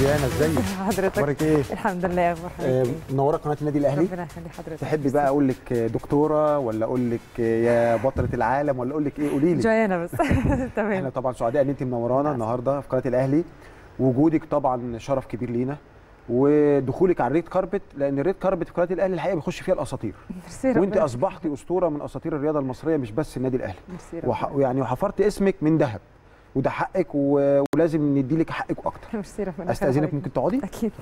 ديانا ازيك؟ حضرتك اخبارك ايه؟ الحمد لله. اخبار حضرتك منوره قناه النادي الاهلي. ربنا يخلي حضرتك. تحبي بقى اقول لك دكتوره ولا اقول لك يا بطله العالم ولا اقول لك ايه؟ قولي لي. جايانا بس. تمام. احنا طبعا سعداء ان انت منورانا النهارده في قناه الاهلي، وجودك طبعا شرف كبير لينا، ودخولك على الريد كاربت، لان الريد كاربت في قناه الاهلي الحقيقه بيخش فيها الاساطير، وانت اصبحتي اسطوره من اساطير الرياضه المصريه مش بس النادي الاهلي. ويعني وحفرت اسمك من ذهب، وده حقك ولازم ندي لك حقك اكتر. ميرسي ربنا. استاذنك ممكن تقعدي؟ اكيد.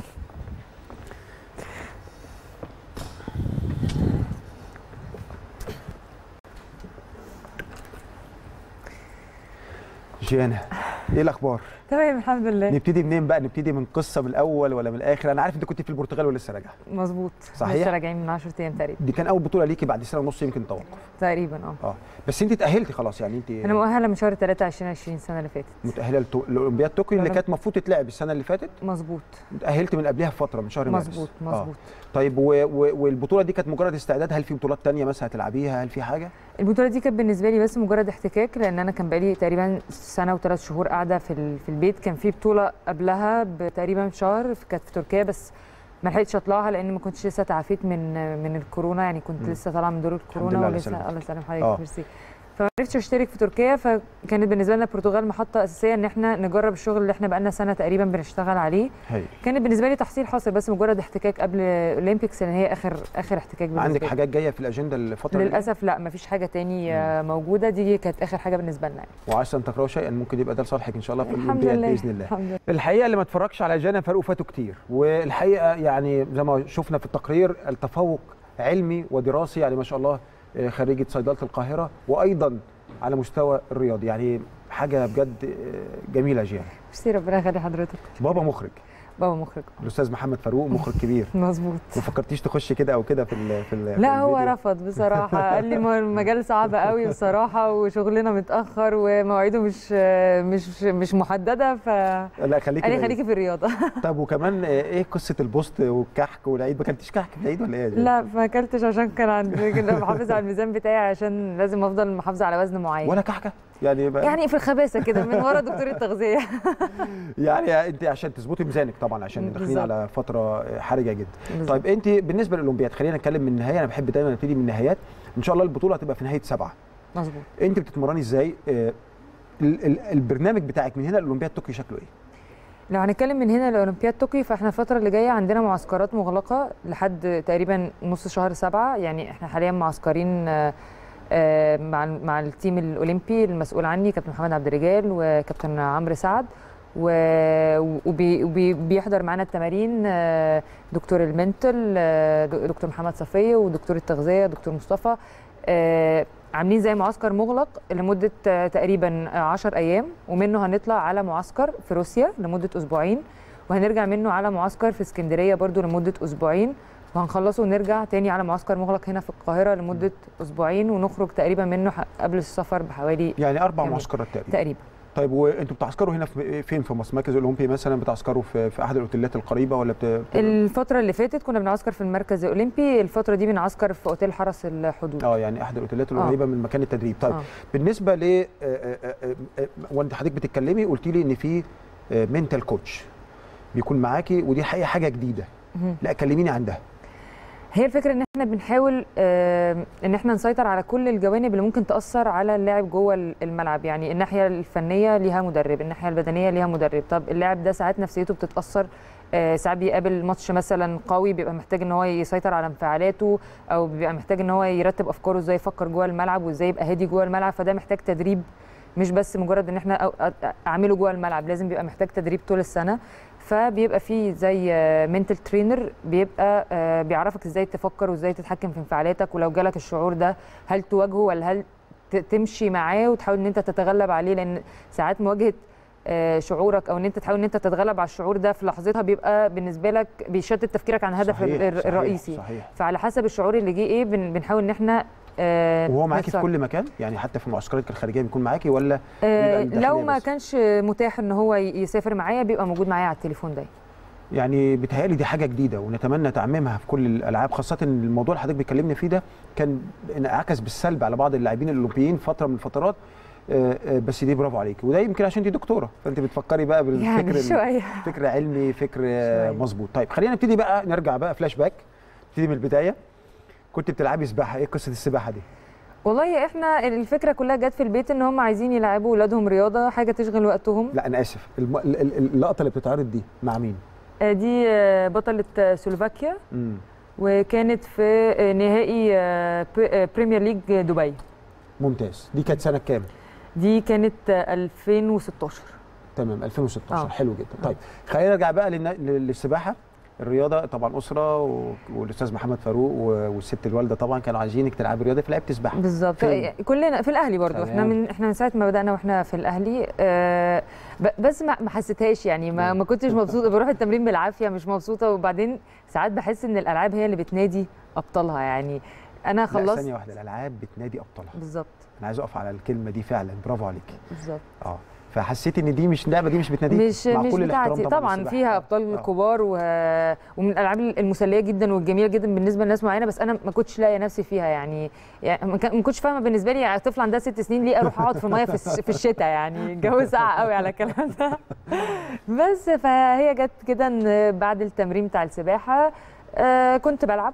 جيانا ايه الاخبار؟ تمام الحمد لله. نبتدي منين بقى؟ نبتدي من قصه من الاول ولا من الاخر؟ انا عارف انت كنت في البرتغال ولسه راجعه. مظبوط. صحيح؟ لسه راجعين من 10 ايام تقريبا. دي كان اول بطوله ليكي بعد سنه ونص يمكن توقف تقريبا. بس انت اتاهلتي خلاص، يعني انت انا مؤهله من شهر 3 2020 السنه اللي فاتت. متاهله لاولمبياد طوكيو اللي كانت المفروض تتلعب السنه اللي فاتت. مظبوط. اتاهلت من قبلها بفتره من شهر مارس. مظبوط. طيب والبطوله دي كانت مجرد استعداد؟ هل في بطولات ثانيه مثلا هتلعبيها؟ هل في حاجه؟ البطوله دي كانت بالنسبه لي بس مجرد احتكاك، لان انا كان بقالي تقريبا سنه و3 شهور قاعده في البيت. كان في بطوله قبلها بتقريبا شهر كانت في تركيا، بس ما لحقتش اطلعها لان ما كنتش لسه تعافيت من الكورونا، يعني كنت لسه طالعه من دور الكورونا ولسه. الله يسلم حضرتك. ميرسي. فما عرفتش اشترك في تركيا، فكانت بالنسبه لنا البرتغال محطه اساسيه ان احنا نجرب الشغل اللي احنا بقالنا سنه تقريبا بنشتغل عليه. كانت بالنسبه لي تحصيل حاصل، بس مجرد احتكاك قبل الاولمبيكس، لان هي اخر احتكاك بالنسبه لي. عندك حاجات جايه في الاجنده الفتره للاسف لا، ما فيش حاجه تاني موجوده، دي كانت اخر حاجه بالنسبه لنا يعني. وعسى ان تكرهوا شيئا ممكن يبقى ده لصالحك ان شاء الله في الاولمبياد باذن الله. الحقيقه اللي ما اتفرجش على جانا فاروق فاتوا كتير، والحقيقه يعني زي ما شفنا في التقرير التفوق علمي ودراسي، يعني ما شاء الله خريجه صيدله القاهره، وايضا على مستوى الرياضي، يعني حاجه بجد جميله. جيانا ميرسي ربنا يخلي حضرتك. بابا مخرج الاستاذ محمد فاروق، مخرج كبير. مظبوط. ما فكرتيش تخشي كده او كده لا هو رفض بصراحه، قال لي المجال صعب قوي بصراحه، وشغلنا متاخر ومواعيده مش محدده، لا خليكي في الرياضه. طب وكمان ايه قصه البوست والكحك والعيد؟ ما كلتيش كحك في العيد ولا ايه؟ لا ما اكلتش، عشان كان محافظ على الميزان بتاعي، عشان لازم افضل محافظه على وزن معين. ولا كحكه يعني في الخباثه كده من ورا دكتور التغذيه. يعني انت عشان تظبطي ميزانك طبعا، عشان داخلين على فتره حرجه جدا. بالزبط. طيب انت بالنسبه للاولمبياد، خلينا نتكلم من النهايه، انا بحب دايما نبتدي من النهايات. ان شاء الله البطوله هتبقى في نهايه 7. مظبوط. انت بتتمرني ازاي؟ البرنامج بتاعك من هنا لاولمبياد طوكيو شكله ايه؟ لو هنتكلم من هنا لاولمبياد طوكيو، فاحنا الفتره اللي جايه عندنا معسكرات مغلقه لحد تقريبا نص شهر 7، يعني احنا حاليا معسكرين مع التيم الاولمبي المسؤول عني كابتن محمد عبد الرجال وكابتن عمرو سعد، وبيحضر معانا التمارين دكتور المنتل دكتور محمد صفيه، ودكتور التغذيه دكتور مصطفى. عاملين زي معسكر مغلق لمده تقريبا 10 ايام، ومنه هنطلع على معسكر في روسيا لمده اسبوعين، وهنرجع منه على معسكر في اسكندريه برضو لمده اسبوعين، وهنخلصه ونرجع تاني على معسكر مغلق هنا في القاهره لمده اسبوعين، ونخرج تقريبا منه قبل السفر بحوالي يعني 4 معسكرات تقريبا. طيب وانتوا بتعسكروا هنا فين في مصر؟ مركز الاولمبي مثلا بتعسكروا في احد الاوتيلات القريبه ولا الفتره اللي فاتت كنا بنعسكر في المركز الاولمبي، الفتره دي بنعسكر في اوتيل حرس الحدود. يعني احد الاوتيلات القريبه من مكان التدريب. طيب بالنسبه ل وانت حضرتك بتتكلمي قلتي لي ان في منتال كوتش بيكون معاكي، ودي حقيقه حاجه جديده. لا كلميني عن ده. هي الفكره ان احنا بنحاول ان احنا نسيطر على كل الجوانب اللي ممكن تاثر على اللاعب جوه الملعب، يعني الناحيه الفنيه ليها مدرب، الناحيه البدنيه ليها مدرب. طب اللاعب ده ساعات نفسيته بتتاثر، ساعات بيقابل ماتش مثلا قوي بيبقى محتاج ان هو يسيطر على انفعالاته، او بيبقى محتاج ان هو يرتب افكاره ازاي يفكر جوه الملعب وازاي يبقى هادي جوه الملعب، فده محتاج تدريب، مش بس مجرد ان احنا اعمله جوه الملعب، لازم بيبقى محتاج تدريب طول السنه. فبيبقى فيه زي منتل ترينر بيبقى بيعرفك ازاي تفكر وازاي تتحكم في انفعالاتك، ولو جالك الشعور ده هل تواجهه ولا هل تمشي معاه وتحاول ان انت تتغلب عليه، لان ساعات مواجهه شعورك او ان انت تحاول ان انت تتغلب على الشعور ده في لحظتها بيبقى بالنسبه لك بيشتت تفكيرك عن الهدف الرئيسي. صحيح. فعلى حسب الشعور اللي جه ايه بنحاول ان احنا وهو معاكي في كل مكان، يعني حتى في المعسكرات الخارجيه بيكون معاكي ولا لو ما كانش متاح ان هو يسافر معايا بيبقى موجود معايا على التليفون دايما. يعني بيتهيألي دي حاجه جديده ونتمنى تعميمها في كل الالعاب، خاصه ان الموضوع اللي حضرتك بيكلمني فيه ده كان انعكس بالسلب على بعض اللاعبين الاولمبيين فتره من الفترات، بس دي برافو عليكي، وده يمكن عشان انت دكتوره فانت بتفكري بقى بالفكر يعني شويه فكر علمي، فكر مظبوط. طيب خلينا نبتدي بقى، نرجع بقى فلاش باك، نبتدي من البدايه. كنت بتلعبي سباحه، ايه قصه السباحه دي؟ والله احنا الفكره كلها جت في البيت ان هم عايزين يلعبوا اولادهم رياضه، حاجه تشغل وقتهم. لا انا اسف، اللقطه اللي بتتعرض دي مع مين؟ دي بطله سلوفاكيا، وكانت في نهائي بريمير ليج دبي. ممتاز. دي كانت سنه كام؟ دي كانت 2016. تمام 2016. حلو جدا. طيب خلينا نرجع بقى للسباحه الرياضه. طبعا اسره والاستاذ محمد فاروق والست الوالده طبعا كانوا عايزينك تلعبي رياضه، فلعبت سباحه. بالظبط. كلنا في الاهلي برضو. احنا من ساعه ما بدانا واحنا في الاهلي. بس ما حسيتهاش يعني، ما كنتش مبسوطه، بروح التمرين بالعافيه مش مبسوطه. وبعدين ساعات بحس ان الالعاب هي اللي بتنادي ابطالها. يعني انا خلصت. ثانيه واحده، الالعاب بتنادي ابطالها بالظبط. انا عايز اقف على الكلمه دي فعلا، برافو عليكي. بالظبط. فحسيت ان دي مش اللعبه دي مش بتناديك؟ مش بتاعتي طبعا. فيها ابطال كبار ومن الالعاب المسليه جدا والجميله جدا بالنسبه لناس معينه، بس انا ما كنتش لاقيه نفسي فيها. يعني ما كنتش فاهمه بالنسبه لي طفل عندها 6 سنين ليه اروح اقعد في الميه في الشتاء، يعني الجو ساقع قوي على الكلام ده. بس فهي جت كده ان بعد التمرين بتاع السباحه كنت بلعب،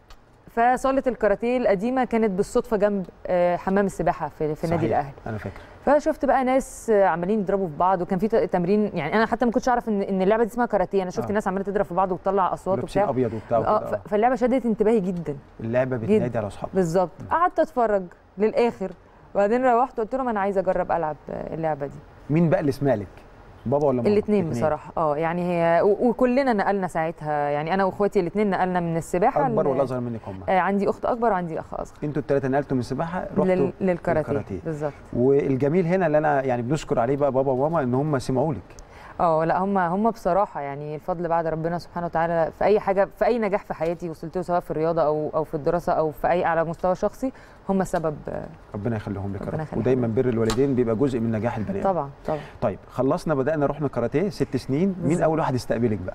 فصاله الكاراتيه القديمه كانت بالصدفه جنب حمام السباحه في النادي الاهلي. انا فاكر. فشفت بقى ناس عمالين يضربوا في بعض، وكان في تمرين. يعني انا حتى ما كنتش اعرف ان اللعبه دي اسمها كاراتيه. انا شفت الناس عماله تضرب في بعض وتطلع اصوات وبتاع ابيض وبتاع فاللعبه شدت انتباهي جدا. اللعبه بتنادي على اصحابها بالظبط. قعدت اتفرج للاخر، وبعدين روحت قلت لهم انا عايزه اجرب العب اللعبه دي. مين بقى اللي سمع لك، بابا ولا ماما؟ الاثنين بصراحه. يعني هي وكلنا نقلنا ساعتها. يعني انا واخواتي الاثنين نقلنا من السباحه. اكبر ولا اصغر منك هم؟ عندي اخت اكبر وعندي اخ اصغر. انتوا الثلاثه نقلتوا من السباحه رحتوا للكاراتيه. بالظبط. والجميل هنا اللي انا يعني بنشكر عليه بقى بابا وماما ان هم سمعوا لك. لا هم بصراحه يعني الفضل بعد ربنا سبحانه وتعالى في اي حاجه، في اي نجاح في حياتي وصلت له، سواء في الرياضه او في الدراسه او في اي على مستوى شخصي، هم سبب. ربنا يخليهم لك يا رب. ودايما بر الوالدين بيبقى جزء من نجاح البني ادم. طبعا طبعا. طيب خلصنا، بدانا رحنا كاراتيه 6 سنين. مين اول واحد استقبلك بقى؟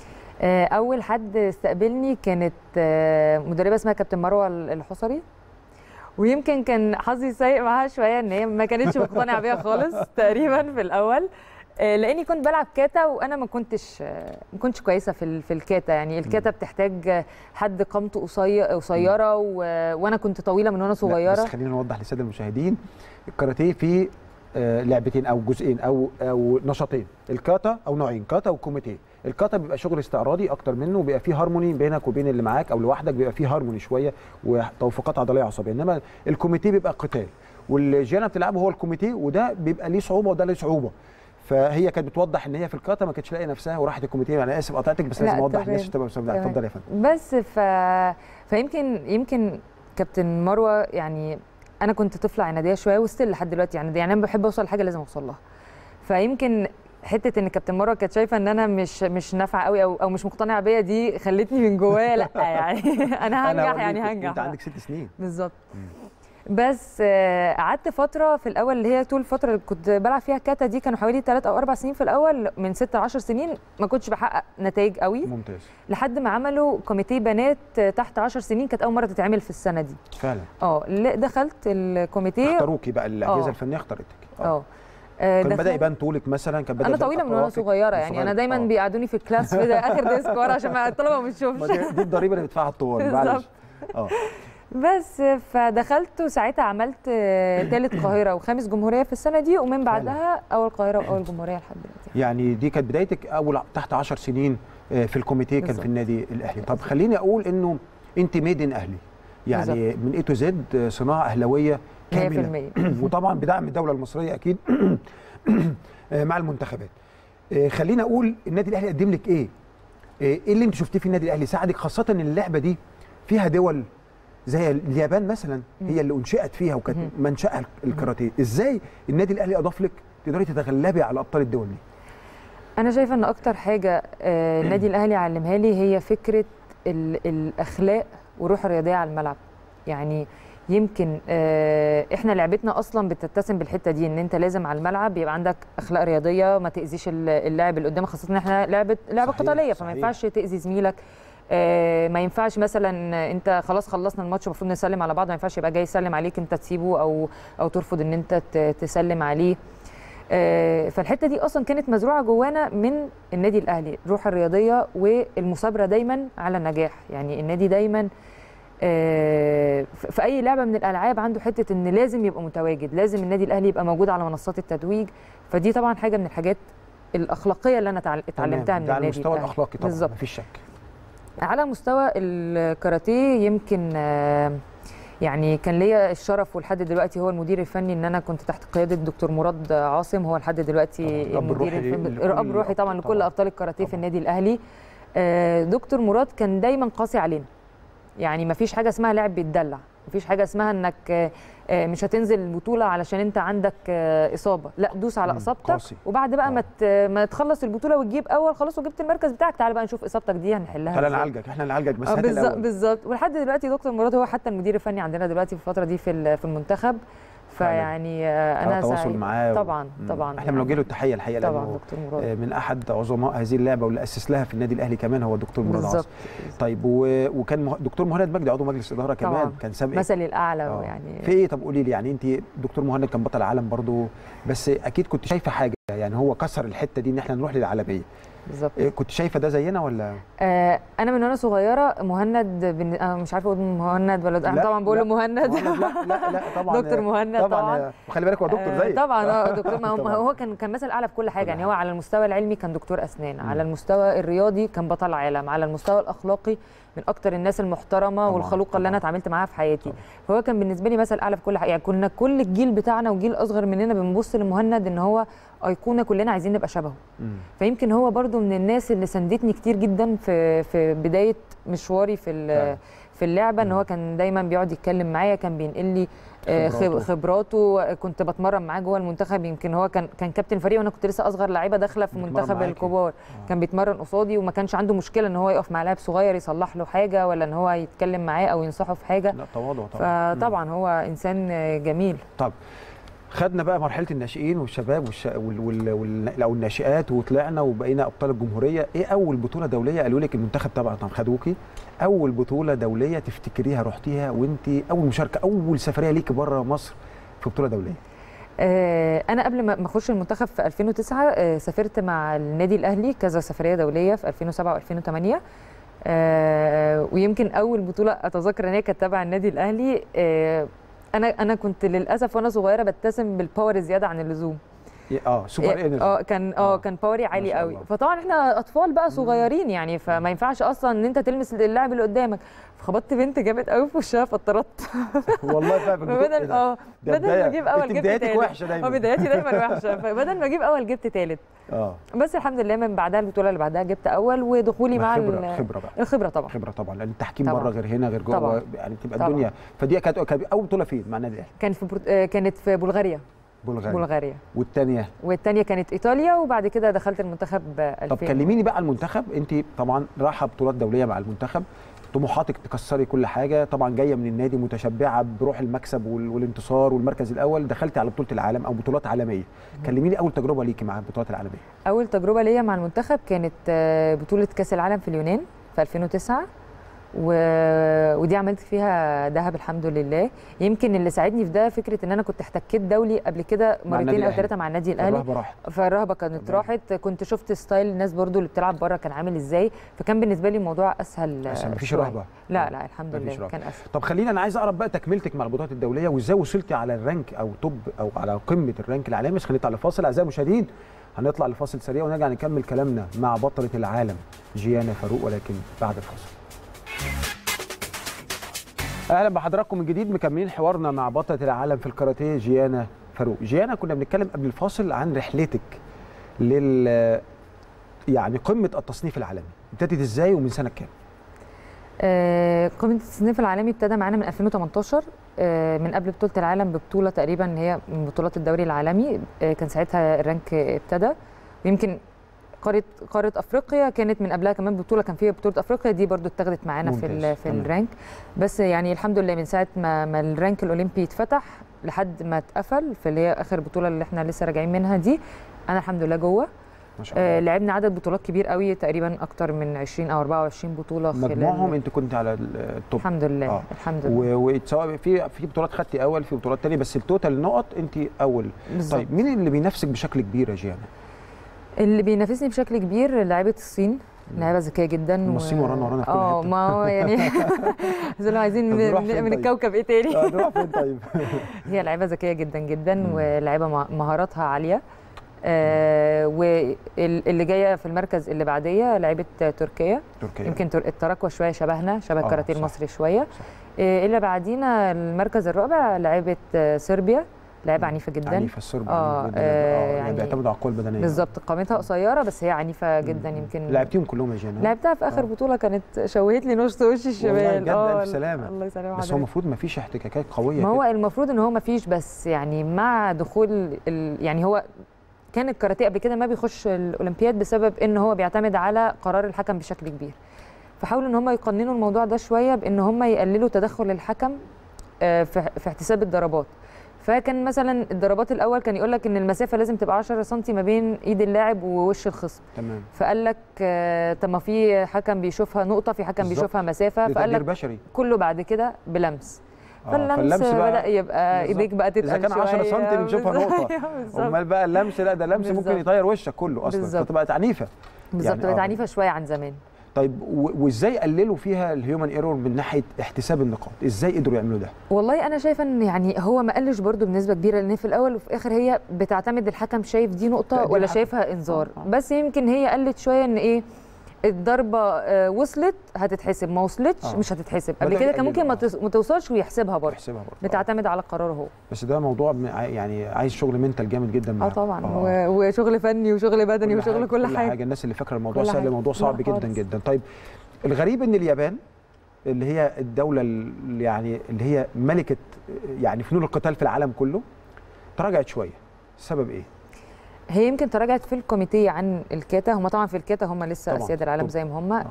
اول حد استقبلني كانت مدربه اسمها كابتن مروه الحصري. ويمكن كان حظي سيء معاها شويه ان هي ما كانتش مقتنعه بيها خالص تقريبا في الاول، لاني كنت بلعب كاتا وانا ما كنتش كويسه في الكاتا. يعني الكاتا بتحتاج حد قامته قصيره وانا كنت طويله من وانا صغيره. بس خلينا نوضح للساده المشاهدين، الكاراتيه فيه لعبتين او جزئين او نشاطين، الكاتا او نوعين، كاتا وكوميتيه. الكاتا بيبقى شغل استعراضي اكتر منه، بيبقى فيه هارموني بينك وبين اللي معاك او لوحدك، بيبقى فيه هارموني شويه وتوافقات عضليه عصبيه. انما الكوميتيه بيبقى قتال، والجيانا بتلعبه هو الكوميتيه، وده بيبقى ليه صعوبه وده ليه صعوبه. فهي كانت بتوضح ان هي في الكاتا ما كانتش لاقيه نفسها وراحت الكوميتيه. انا اسف قطعتك بس لازم اوضح للناس تبقى فاهمه. اتفضل يا فندم. بس فيمكن كابتن مروه، يعني انا كنت طفله عناديه شويه وستيل لحد دلوقتي عناديه. يعني انا بحب اوصل لحاجه لازم اوصل لها. فيمكن حته ان كابتن مروه كانت شايفه ان انا مش نافعه قوي او مش مقتنعه بيا، دي خلتني من جوايا لا يعني انا هنجح. يعني هنجح. انت عندك 6 سنين بالظبط. بس قعدت فتره في الاول اللي هي طول الفتره اللي كنت بلعب فيها كاتا دي، كانوا حوالي 3 أو 4 سنين في الاول. من 6 ل 10 سنين ما كنتش بحقق نتائج قوي. ممتاز. لحد ما عملوا كوميتيه بنات تحت 10 سنين، كانت اول مره تتعمل في السنه دي فعلا. دخلت الكوميتيه. اختاروكي بقى، الاجهزه الفنيه اختارتك. كان بدا يبان طولك مثلا؟ كان بدا انا طويله من وانا صغيره. يعني انا دايما بيقعدوني في الكلاس في اخر ديسك ورا عشان الطلبه ما تشوفش. دي الضريبه اللي بيدفعها الطوال. معلش. بس فدخلت وساعتها عملت ثالث قاهره وخامس جمهوريه في السنه دي، ومن بعدها اول قاهره واول جمهوريه لحد دلوقتي. يعني دي كانت بدايتك اول تحت 10 سنين في الكوميتيه كان في النادي الاهلي. طب خليني اقول انه انت ميدن اهلي، يعني بالزبط. من اي تو زد صناعه اهلاويه كامله 100%. وطبعا بدعم الدوله المصريه اكيد مع المنتخبات. خليني اقول النادي الاهلي قدم لك ايه اللي انت شفتيه في النادي الاهلي ساعدك، خاصه ان اللعبه دي فيها دول زي اليابان مثلا هي اللي انشئت فيها وكانت منشأها الكاراتيه. ازاي النادي الاهلي اضاف لك تقدري تتغلبي على ابطال الدول دي؟ انا شايفه ان اكتر حاجه النادي الاهلي علمها لي هي فكره الاخلاق والروح الرياضيه على الملعب. يعني يمكن احنا لعبتنا اصلا بتتسم بالحته دي، ان انت لازم على الملعب يبقى عندك اخلاق رياضيه، ما تاذيش اللاعب اللي قدامك، خاصه ان احنا لعبه قتاليه، فما ينفعش تاذي زميلك. ما ينفعش مثلا انت خلاص خلصنا الماتش المفروض نسلم على بعض، ما ينفعش يبقى جاي يسلم عليك انت تسيبه او ترفض ان انت تسلم عليه. فالحته دي اصلا كانت مزروعه جوانا من النادي الاهلي، الروح الرياضيه والمثابره دايما على النجاح. يعني النادي دايما في اي لعبه من الالعاب عنده حته ان لازم يبقى متواجد، لازم النادي الاهلي يبقى موجود على منصات التتويج. فدي طبعا حاجه من الحاجات الاخلاقيه اللي انا اتعلمتها من النادي. على المستوى الاخلاقي طبعا مفيش شك. على مستوى الكاراتيه يمكن يعني كان ليا الشرف ولحد دلوقتي هو المدير الفني ان انا كنت تحت قياده الدكتور مراد عاصم، هو لحد دلوقتي الاب الروحي طبعا لكل ابطال الكاراتيه في النادي الاهلي. دكتور مراد كان دايما قاسي علينا، يعني ما فيش حاجه اسمها لعب بيتدلع، ما فيش حاجه اسمها انك مش هتنزل البطوله علشان انت عندك اصابه، لا دوس على اصابتك وبعد بقى ما تخلص البطوله وتجيب اول خلاص وجبت المركز بتاعك، تعالى بقى نشوف اصابتك دي هنحلها. تعالى نعالجك، احنا نعالجك بس هات الاول. بالظبط. ولحد دلوقتي دكتور مراد هو حتى المدير الفني عندنا دلوقتي في الفتره دي في المنتخب. فيعني انا تواصل معاه طبعا احنا بنوجه له التحيه الحقيقه طبعا دكتور مراد من احد عظماء هذه اللعبه واللي اسس لها في النادي الاهلي كمان هو دكتور مراد عاصم. طيب وكان دكتور مهند مجدي عضو مجلس اداره كمان طبعا. كان سابق مثلي الاعلى يعني في ايه. طب قولي لي يعني انت دكتور مهند كان بطل عالم برضو، بس اكيد كنت شايفه حاجه، يعني هو كسر الحته دي ان احنا نروح للعالميه بالظبط. كنت شايفه ده زينا ولا؟ انا من وانا صغيره مهند انا مش عارفه اقول مهند ولا انا طبعا بقول له مهند. لا طبعا دكتور مهند طبعا وخلي بالك هو دكتور زيك طبعا. دكتور ما هو كان مثل اعلى في كل حاجه، يعني هو على المستوى العلمي كان دكتور اسنان، على المستوى الرياضي كان بطل عالم، على المستوى الاخلاقي من اكتر الناس المحترمه والخلوقه اللي انا اتعاملت معاها في حياتي. فهو كان بالنسبه لي مثل اعلى في كل حاجه، يعني كنا كل الجيل بتاعنا وجيل اصغر مننا بنبص لمهند ان هو ايقونه كلنا عايزين نبقى شبهه. فيمكن هو برضو من الناس اللي ساندتني كتير جدا في بدايه مشواري في اللعبه، ان هو كان دايما بيقعد يتكلم معايا، كان بينقل لي خبراته. كنت بتمرن معاه جوه المنتخب، يمكن هو كان كابتن فريق وانا كنت لسه اصغر لعيبه داخله في منتخب الكبار. كان بيتمرن قصادي وما كانش عنده مشكله ان هو يقف مع لاعب صغير يصلح له حاجه ولا ان هو يتكلم معاه او ينصحه في حاجه. لا تواضع طبعا. فطبعا هو انسان جميل. طب خدنا بقى مرحله الناشئين والشباب او الناشئات وطلعنا وبقينا ابطال الجمهوريه. ايه اول بطوله دوليه قالوا لك المنتخب طبعا خدوكي؟ اول بطوله دوليه تفتكريها رحتيها وانت اول مشاركه، اول سفريه ليكي بره مصر في بطوله دوليه؟ انا قبل ما اخش المنتخب في 2009 سافرت مع النادي الاهلي كذا سفريه دوليه في 2007 و2008. ويمكن اول بطوله اتذكر ان هي كانت تبع النادي الاهلي. انا كنت للاسف وانا صغيره بتسم بالباور زياده عن اللزوم. سوبر انرجي. كان باوري عالي قوي. فطبعا احنا اطفال بقى صغيرين يعني، فما ينفعش اصلا ان انت تلمس اللاعب اللي قدامك. فخبطت بنت جامد قوي في وشها فاتطردت. والله فعلا بدل ما اجيب اول جبت ثالث. بدايتك وحشه دايما. بدايتي دايما وحشه، فبدل ما اجيب اول جبت ثالث. بس الحمد لله من بعدها البطوله اللي بعدها جبت اول، ودخولي مع الخبره طبعا. الخبره طبعا، لان التحكيم بره غير هنا غير جوه، يعني تبقى الدنيا. فدي كانت اول بطوله فين مع النادي الاهلي؟ كانت في بلغاريا. والثانيه كانت ايطاليا، وبعد كده دخلت المنتخب 2000. طب كلميني بقى عن المنتخب. انت طبعا رايحه بطولات دوليه مع المنتخب، طموحاتك تكسري كل حاجه، طبعا جايه من النادي متشبعه بروح المكسب والانتصار والمركز الاول، دخلتي على بطوله العالم او بطولات عالميه. كلميني اول تجربه ليكي مع البطولات العالميه. اول تجربه ليا مع المنتخب كانت بطوله كاس العالم في اليونان في 2009. ودي عملت فيها ذهب الحمد لله. يمكن اللي ساعدني في ده فكره ان انا كنت احتكيت دولي قبل كده مرتين او ثلاثه مع النادي الاهلي. فالرهبه كانت راحت، كنت شفت ستايل الناس برضو اللي بتلعب بره كان عامل ازاي، فكان بالنسبه لي الموضوع اسهل. مفيش رهبه؟ لا الحمد لله كان اسهل. طب خلينا، انا عايز اعرف بقى تكملتك مع البطولات الدوليه وازاي وصلتي على الرانك او توب او على قمه الرانك العالمي. بس خلينا نطلع لفاصل اعزائي المشاهدين، هنطلع لفاصل سريع ونرجع نكمل كلامنا مع بطله العالم جيانا فاروق، ولكن بعد الفاصل. اهلا بحضراتكم من جديد، مكملين حوارنا مع بطله العالم في الكاراتيه جيانا فاروق. جيانا كنا بنتكلم قبل الفاصل عن رحلتك يعني قمه التصنيف العالمي، ابتدت ازاي ومن سنه كام؟ قمه التصنيف العالمي ابتدى معانا من 2018 من قبل بطوله العالم ببطوله تقريبا هي من بطولات الدوري العالمي. كان ساعتها الرانك ابتدى، ويمكن قاره افريقيا كانت من قبلها كمان بطوله، كان فيها بطوله افريقيا دي برضو اتخذت معانا في الرانك. بس يعني الحمد لله من ساعه ما الرانك الاولمبي اتفتح لحد ما اتقفل في اللي هي اخر بطوله اللي احنا لسه راجعين منها دي، انا الحمد لله جوه. ما شاء الله. لعبنا عدد بطولات كبير قوي، تقريبا اكتر من 20 او 24 بطوله مجموعهم انت كنت على التوب الحمد لله. الحمد لله. وسواء في بطولات خدتي اول، في بطولات ثانيه، بس التوتال النقط انت اول. بالزبط. طيب مين اللي بينافسك بشكل كبير يا جيانا؟ اللي بينافسني بشكل كبير لعيبه الصين، لعيبه ذكيه جدا. الصين ورانا في كل حته. ما هو يعني لو عايزين من الكوكب ايه تاني؟ نروح فين طيب؟ هي لعيبه ذكيه جدا جدا، ولعيبه مهاراتها عاليه. واللي جايه في المركز اللي بعديه لعيبه تركيا. يمكن التراكوة شويه شبهنا، شبه الكاراتيه المصري شويه. اللي بعدينا المركز الرابع لعيبه صربيا، لعيبه عنيفه جدا. عنيفه الصرب يعني بيعتمدوا على القوه البدنيه. بالظبط، قامتها قصيره بس هي عنيفه جدا. يمكن لعبتيهم كلهم يا جينا؟ لعبتها في اخر بطوله، كانت شوهت لي نص وش الشمال. والله الف سلامه. الله يسلمك. بس هو المفروض ما فيش احتكاكات قويه. ما هو المفروض ان هو ما فيش، بس يعني مع دخول يعني هو كان الكاراتيه قبل كده ما بيخش الاولمبياد بسبب ان هو بيعتمد على قرار الحكم بشكل كبير. فحاولوا ان هم يقننوا الموضوع ده شويه بان هم يقللوا تدخل الحكم في احتساب الضربات. فكان مثلا الضربات الاول كان يقول لك ان المسافه لازم تبقى 10 سم ما بين ايد اللاعب ووش الخصم. تمام. فقال لك طب ما في حكم بيشوفها نقطه، في حكم بيشوفها مسافه، فقال لك بشري. كله بعد كده بلمس. فاللمس بدا يبقى ايديك بقى تتقل شويه. اذا كان 10 سم بنشوفها نقطه. امال بقى اللمس، لا ده لمس ممكن يطير وشك كله اصلا، فتبقى عنيفه. بالظبط، بقت عنيفه شويه عن زمان. طيب وازاي قللوا فيها الهيومن ايرور من ناحيه احتساب النقاط؟ ازاي قدروا يعملوا ده؟ والله انا شايفه ان يعني هو ما قلش برده بنسبه كبيره، لان في الاول وفي الاخر هي بتعتمد الحكم شايف دي نقطه ولا شايفها انذار. بس يمكن هي قلت شويه ان ايه، الضربه وصلت هتتحسب، ما وصلتش مش هتتحسب. قبل كده كان ممكن ما توصلش ويحسبها برضه. بتعتمد على قراره هو. بس ده موضوع يعني عايز شغل منتال جامد جدا معاه. طبعا. وشغل فني وشغل بدني وشغل كل حاجه. الناس اللي فاكره الموضوع سهل، الموضوع صعب جدا جدا. طيب الغريب ان اليابان اللي هي الدوله اللي هي ملكه يعني فنون القتال في العالم كله تراجعت شويه. السبب ايه؟ هي يمكن تراجعت في الكوميتيه عن الكاتا. هم طبعا في الكاتا هم لسه اسياد العالم زي ما هم.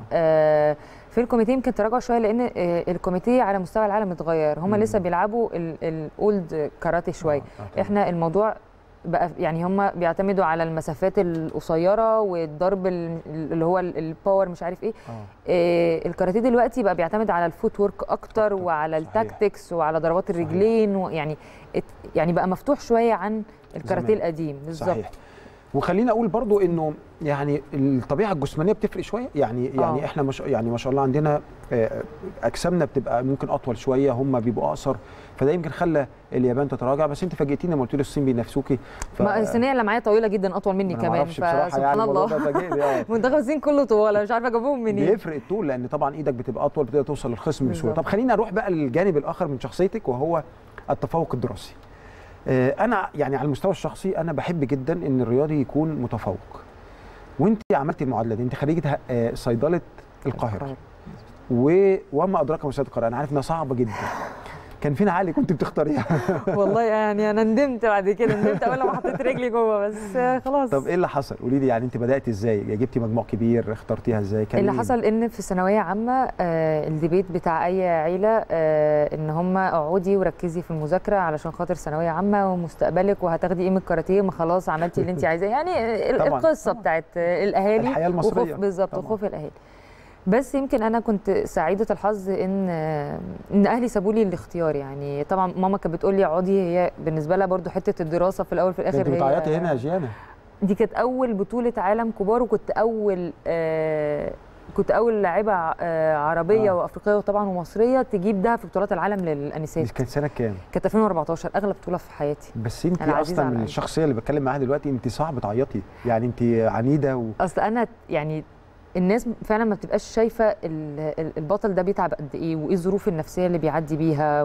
في الكوميتيه يمكن تراجعوا شويه لان الكوميتيه على مستوى العالم اتغير. هم لسه بيلعبوا الاولد كاراتيه شويه. احنا الموضوع بقى يعني هم بيعتمدوا على المسافات القصيره والضرب اللي هو الباور مش عارف ايه. الكاراتيه دلوقتي بقى بيعتمد على الفوت وورك اكتر وعلى التاكتكس وعلى ضربات الرجلين، يعني بقى مفتوح شويه عن الكاراتيه القديم. بالظبط. صحيح. وخلينا اقول برضو انه يعني الطبيعه الجسمانيه بتفرق شويه. يعني احنا ما شاء الله عندنا اجسامنا بتبقى ممكن اطول شويه، هم بيبقوا اقصر، فده يمكن خلى اليابان تتراجع. بس انت فاجئتيني لما قلت لي الصين بينافسوكي. الصينيه اللي معايا طويله جدا، اطول مني كمان، فسبحان يعني الله. منتخب الصين كله طوال، مش عارفه اجيبهم منين. بيفرق الطول لان طبعا ايدك بتبقى اطول، بتقدر توصل للخصم بسهوله. طب خلينا نروح بقى للجانب الاخر من شخصيتك، وهو التفوق الدراسي. انا يعني على المستوى الشخصي انا بحب جدا ان الرياضي يكون متفوق. وانت عملتي المعادله دي، انت خريجه صيدله القاهره. وما ادراك ما صيدله القاهره، انا عارف انها صعبه جدا. كان فين عقلي كنت بتختاريها؟ والله يعني انا ندمت بعد كده، ندمت اول ما حطيت رجلي جوه، بس خلاص. طب ايه اللي حصل؟ قولي لي، يعني انت بداتي ازاي؟ جبتي مجموع كبير، اخترتيها ازاي؟ اللي حصل ان في ثانويه عامه الديبيت بتاع اي عيله ان هم اقعدي وركزي في المذاكره علشان خاطر ثانويه عامه ومستقبلك، وهتاخدي ايه من الكاراتيه، ما خلاص عملتي اللي انت عايزاه. يعني القصه بتاعت الاهالي، الحياه المصريه بالظبط، وخوف الاهالي. بس يمكن انا كنت سعيده الحظ ان اهلي سابوا لي الاختيار. يعني طبعا ماما كانت بتقول لي اقعدي، هي بالنسبه لها برضو حته الدراسه في الاول في الاخر. انت بتعيطي هنا يا جيانا؟ دي كانت اول بطوله عالم كبار، وكنت اول لاعبه عربيه وافريقيه وطبعا ومصريه تجيب ده في بطولات العالم للانسات. كانت سنه كام؟ كانت 2014، اغلى بطوله في حياتي. بس انت اصلا من الشخصيه اللي بتكلم معاها دلوقتي انت صعب تعيطي، يعني انت عنيده اصل انا يعني الناس فعلا ما بتبقاش شايفه البطل ده بيتعب قد ايه، وايه الظروف النفسيه اللي بيعدي بيها،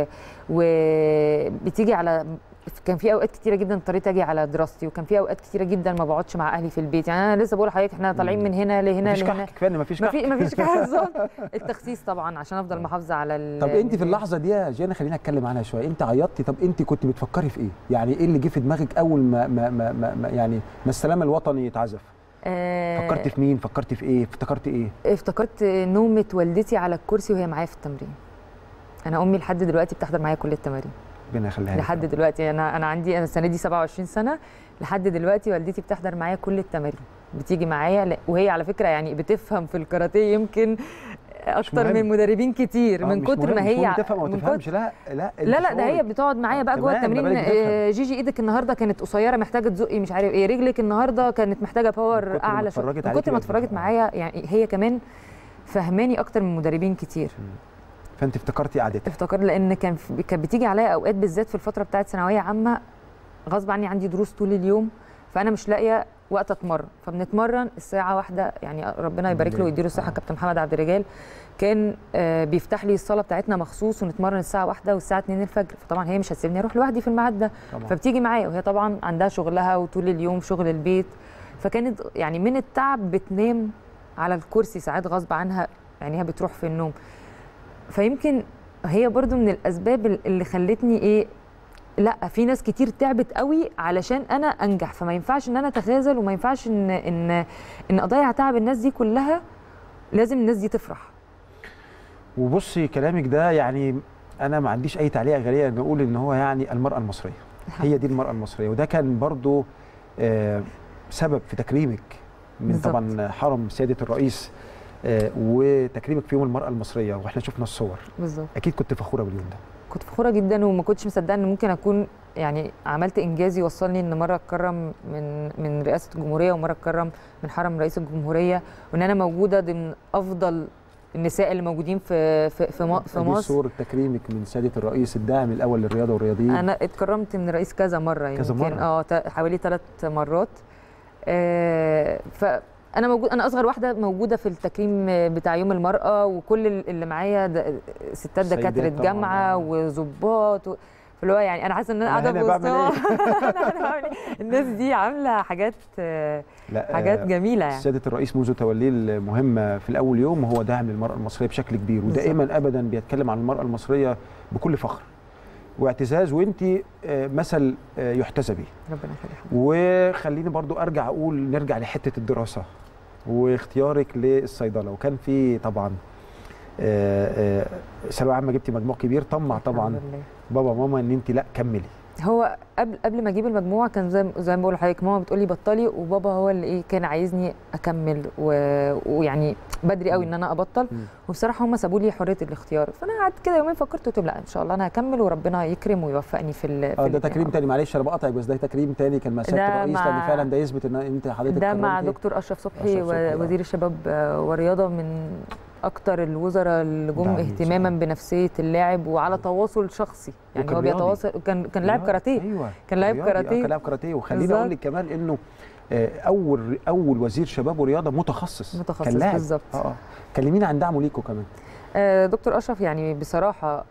وبتيجي على كان في اوقات كتيره جدا اضطريت اجي على دراستي، وكان في اوقات كتيره جدا ما بقعدش مع اهلي في البيت. يعني انا لسه بقول لحضرتك احنا طالعين من هنا لهنا لهنا، كفايه ان مفيش كحك. مفيش كحك بالظبط. التخسيس طبعا عشان افضل محافظه على طب انت في اللحظه دي يا جيانا خلينا نتكلم عنها شويه. انت عيطتي، طب انت كنت بتفكري في ايه؟ يعني ايه اللي جه في دماغك اول ما يعني ما السلام الوطني يتعزف؟ فكرت في مين؟ فكرت في ايه؟ افتكرت ايه؟ افتكرت نومه والدتي على الكرسي وهي معايا في التمرين. انا امي لحد دلوقتي بتحضر معايا كل التمارين. ربنا يخليها لك لحد دلوقتي. انا السنه دي 27 سنه، لحد دلوقتي والدتي بتحضر معايا كل التمارين، بتيجي معايا، وهي على فكره يعني بتفهم في الكاراتيه يمكن اكتر من مدربين كتير، من كتر ما هي تفهم او تفهمش. لا ده هي بتقعد معايا بقى جوه التمرين. جيجي ايدك النهارده كانت قصيره محتاجه تزقي مش عارف ايه، رجلك النهارده كانت محتاجه باور اعلى شويه، من كتر ما اتفرجت معايا يعني هي كمان فهماني اكتر من مدربين كتير. فانت افتكرتي قعدتك؟ افتكرت، لان كانت بتيجي عليا اوقات بالذات في الفتره بتاعت ثانويه عامه غصب عني عندي دروس طول اليوم، فانا مش لاقيه وقت اتمرن، فبنتمرن الساعه 1 يعني ربنا يبارك له ويديله الصحه كابتن محمد عبد الرجال كان بيفتح لي الصاله بتاعتنا مخصوص ونتمرن الساعه 1 والساعه 2 الفجر، فطبعا هي مش هتسيبني اروح لوحدي في الميعاد ده، فبتيجي معايا وهي طبعا عندها شغلها وطول اليوم شغل البيت، فكانت يعني من التعب بتنام على الكرسي ساعات غصب عنها، يعني هي بتروح في النوم. فيمكن هي برضو من الاسباب اللي خلتني ايه، لا في ناس كتير تعبت قوي علشان انا انجح، فما ينفعش ان انا اتخاذل، وما ينفعش ان اضيع تعب الناس دي كلها، لازم الناس دي تفرح. وبصي كلامك ده يعني انا ما عنديش اي تعليق غير ان اقول ان هو يعني المراه المصريه هي دي المراه المصريه، وده كان برضو سبب في تكريمك من بالزبط. طبعا حرم سياده الرئيس وتكريمك في يوم المراه المصريه، واحنا شفنا الصور بالظبط. اكيد كنت فخوره باليوم ده. كنت فخوره جدا، وما كنتش مصدقه ان ممكن اكون يعني عملت انجاز يوصلني ان مره اتكرم من رئاسه الجمهوريه، ومره اتكرم من حرم رئيس الجمهوريه، وان انا موجوده ضمن افضل النساء اللي موجودين في مصر. صورة تكريمك من سيادة الرئيس الداعم الأول للرياضة والرياضيين. أنا اتكرمت من الرئيس كذا مرة، كذا مرة حوالي 3 مرات. فأنا أنا أصغر واحدة موجودة في التكريم بتاع يوم المرأة، وكل اللي معايا ستات دكاترة جامعة وظباط فاللي هو يعني انا حاسه ان انا قاعده بوسطهم. الناس دي عامله حاجات جميله يعني. سياده الرئيس منذ توليه المهمه في الاول يوم هو داعم للمراه المصريه بشكل كبير، ودائما ابدا بيتكلم عن المراه المصريه بكل فخر واعتزاز، وانت مثل يحتذى به. ربنا يخليك. وخليني برضو ارجع اقول نرجع لحته الدراسه واختيارك للصيدله، وكان في طبعا ثانويه عامه جبتي مجموع كبير، طمع طبعا بابا ماما ان انت لا كملي. هو قبل ما اجيب المجموع كان زي ما بقول لحضرتك ماما بتقولي بطلي، وبابا هو اللي ايه كان عايزني اكمل ويعني بدري قوي ان انا ابطل، وبصراحه هم سابوا لي حريه الاختيار، فانا قعدت كده يومين فكرت قلت لا ان شاء الله انا هكمل وربنا يكرم ويوفقني في ده تكريم تاني، معلش انا بقطعك بس ده تكريم تاني كان مع سياده الرئيس، لان فعلا ده يثبت ان انت حضرتك ده مع دكتور اشرف صبحي وزير الشباب والرياضه، من اكتر الوزراء اللي جم اهتماما بنفسيه اللاعب وعلى تواصل شخصي، يعني هو بيتواصل كان لاعب كاراتيه. أيوة. كان لاعب كاراتيه. كان لاعب كاراتيه، وخليني اقول لك كمان انه اول وزير شباب ورياضه متخصص كان لاعب بالظبط. كلمينا عن دعمه ليكوا كمان. دكتور اشرف يعني بصراحه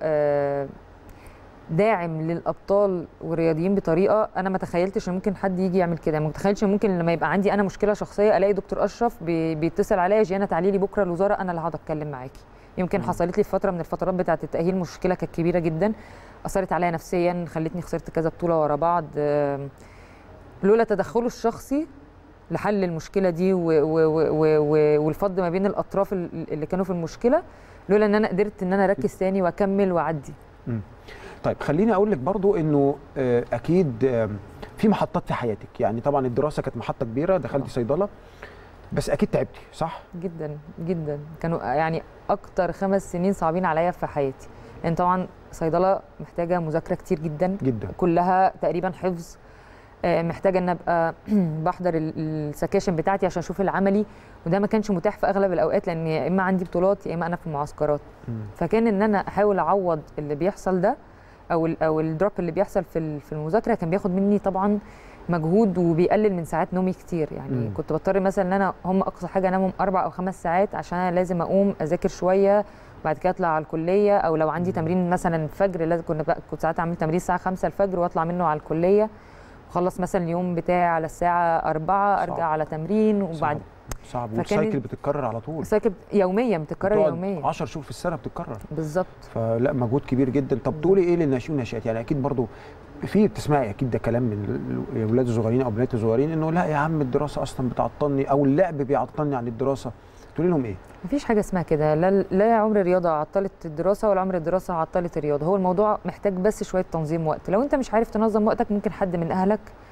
داعم للابطال والرياضيين بطريقه انا ما تخيلتش ان ممكن حد يجي يعمل كده، ما تخيلتش ممكن لما يبقى عندي انا مشكله شخصيه الاقي دكتور اشرف بيتصل عليا جيانا تعالي لي بكره الوزاره انا اللي هقعد اتكلم معاكي. يمكن حصلت لي في فتره من الفترات بتاعه التاهيل مشكله كانت كبيره جدا، اثرت عليا نفسيا، خلتني خسرت كذا بطوله ورا بعض، لولا تدخله الشخصي لحل المشكله دي والفض ما بين الاطراف اللي كانوا في المشكله، لولا ان انا قدرت ان انا اركز تاني واكمل واعدي. طيب خليني اقول لك برضو انه اكيد في محطات في حياتك، يعني طبعا الدراسه كانت محطه كبيره، دخلتي صيدله بس اكيد تعبتي صح؟ جدا جدا، كانوا يعني اكتر 5 سنين صعبين عليا في حياتي، لان طبعا صيدله محتاجه مذاكره كتير جدا جدا، كلها تقريبا حفظ، محتاجه ان ابقى بحضر السكاشن بتاعتي عشان اشوف العملي، وده ما كانش متاح في اغلب الاوقات لان يا اما عندي بطولات يا اما انا في معسكرات. فكان ان انا احاول اعوض اللي بيحصل ده او الدروب اللي بيحصل في المذاكره كان بياخد مني طبعا مجهود وبيقلل من ساعات نومي كتير، يعني كنت بضطر مثلا ان انا هم اقصى حاجه انامهم 4 أو 5 ساعات عشان انا لازم اقوم اذاكر شويه وبعد كده اطلع على الكليه، او لو عندي تمرين مثلا الفجر لازم كنت ساعات اعمل تمرين الساعه 5 الفجر واطلع منه على الكليه، وخلص مثلا اليوم بتاعي على الساعه 4 ارجع على تمرين، وبعد صعب والسايكل بتتكرر على طول، السايكل يوميا بتتكرر يوميا 10 شهور في السنه بتتكرر بالظبط، فلا مجهود كبير جدا. طب تقولي ايه للناشئين والناشئات؟ يعني اكيد برضو بتسمعي اكيد ده كلام من الاولاد الصغيرين او بنات الصغيرين انه لا يا عم الدراسه اصلا بتعطلني او اللعب بيعطلني عن الدراسه، تقولي لهم ايه؟ مفيش حاجه اسمها كده، لا عمر الرياضه عطلت الدراسه ولا عمر الدراسه عطلت الرياضه، هو الموضوع محتاج بس شويه تنظيم وقت، لو انت مش عارف تنظم وقتك ممكن حد من اهلك